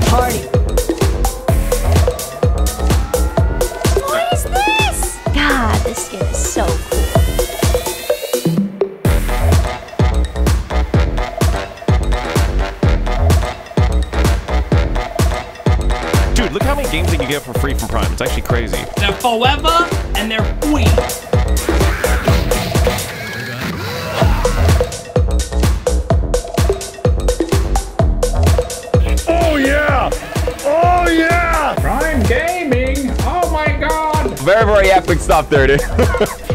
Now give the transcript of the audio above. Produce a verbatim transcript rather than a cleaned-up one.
party. What is this? God, this skin is so cool. Dude, look how many games that you get for free from Prime. It's actually crazy. They're forever and they're free. Oh yeah! Oh yeah! Prime Gaming! Oh my god! Very, very epic stuff there, dude.